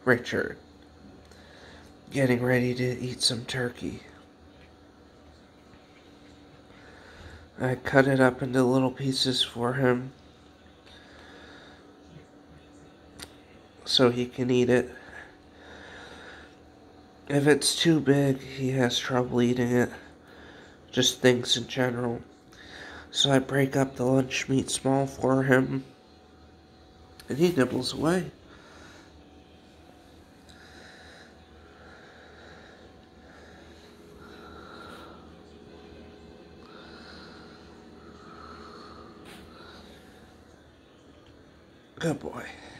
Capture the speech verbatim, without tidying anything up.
Richard, getting ready to eat some turkey. I cut it up into little pieces for him so he can eat it. If it's too big, he has trouble eating it. Just things in general. So I break up the lunch meat small for him, and he nibbles away. Good boy.